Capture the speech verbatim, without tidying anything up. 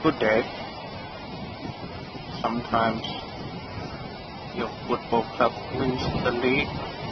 good day. Sometimes your football club lose the league.